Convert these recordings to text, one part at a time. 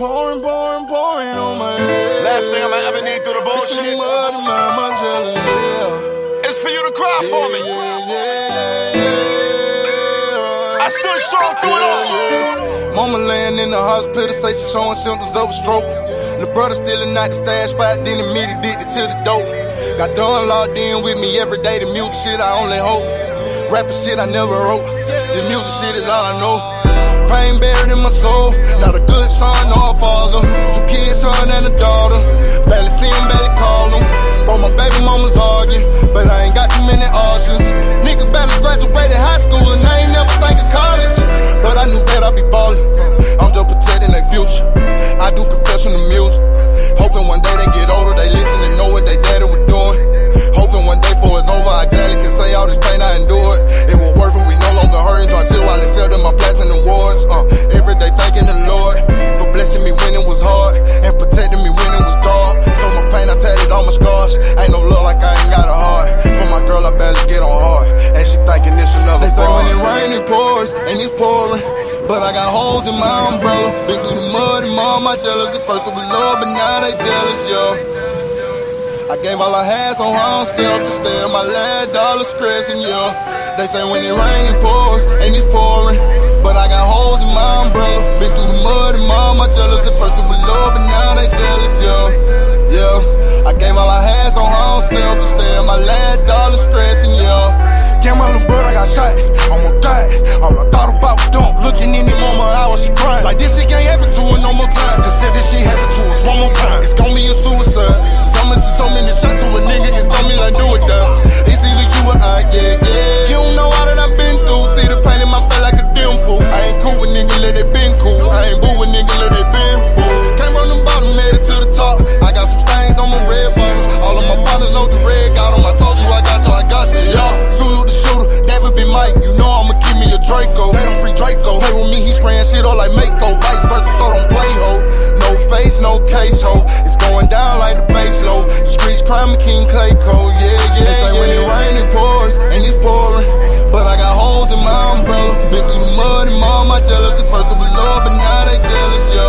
pouring on my head. Last thing I'ma ever need through the bullshit. It's for you to cry for me. I stood strong through it all. Mama laying in the hospital, say she showing symptoms of a stroke. The brother still in the stash spot, then immediately addicted to the dope. Got Dawn locked in with me every day, the music shit I only hope. Rapping shit I never wrote, the music shit is all I know. Pain buried in my soul, not a good son or a father. 2 kids, son and a daughter, barely see him, barely call him. Bro, my baby mama's arguing, but I ain't got too many options. Nigga barely graduated high school and I ain't never think of college. But I knew that I'd be ballin', I'm just protecting their future. I do professional music, hoping one day they get older, they listen and know what they daddy was doing. Hoping one day before it's over, I gladly can say all this pain I endured. It was worth it, we no longer hurting, try to while they sell them my platinum awards. Every day thanking the Lord for blessing me when it was hard and protecting me when it was dark. So my pain, I tatted all my scars. Ain't no love like I ain't got a heart. For my girl, I barely get on hard, and she thinking this another. They say when it rain, it pours, and it's pouring. But I got holes in my umbrella. Been through the mud and mom, I jealous. At first it was love, but now they jealous, yo. I gave all I had, so I'm selfish. Still my last dollar stressing, yo. They say when it rain, it pours, and it's pouring. But I got holes in my umbrella. Been through the mud and mom, I jealous. At first it was love, but now they jealous, yo. Yeah, I gave all I had, so I'm selfish. Still my last dollar stressing, yo. Damn, my little brother got shot, almost died. All I thought about was dump, looking in the moment, I was she crying. Like this shit can't happen to her no more time. Cause if this shit happen to us one more time, it's gon' be a suicide. So many shots to a nigga, it's gon' be like do it down. It's either you or I, yeah. You don't know all that I've been through. See the pain in my face like a dimple. I ain't cool with niggas, let it been cool. I ain't boo with niggas, let it been boo. Came from the bottom, made it to the top. I got some stains on my red bottoms. All of my partners know the red got them. I told you I got you, y'all. Sulu the shooter, never be Mike. You know I'ma keep me a Draco. They don't free Draco. Play with me, he spraying shit all like Mako. Vice versa, so don't play, ho. No face, no case, ho. It's going down like the bass low. Streets crime, King Clayco, yeah. They say when it rain, it pours, and it's pouring. But I got holes in my umbrella. Been through the mud and mom, I jealous. At first it was love, but now they jealous, yo.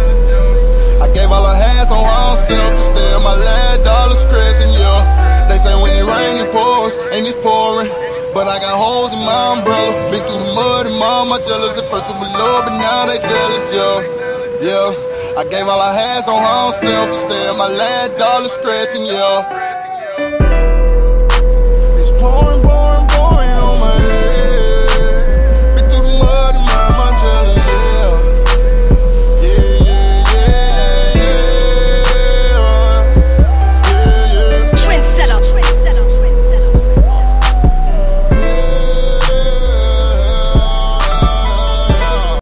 I gave all I had, so I'm selfish. Still my last dollar stressing, yo. They say when it rain, it pours, and it's pouring. But I got holes in my umbrella. Been through the mud and mom, I jealous. At first it was love, but now they jealous, yo. Yeah. I gave all I had, so I'm selfish. Still my last dollar stressing, yo. It's pouring.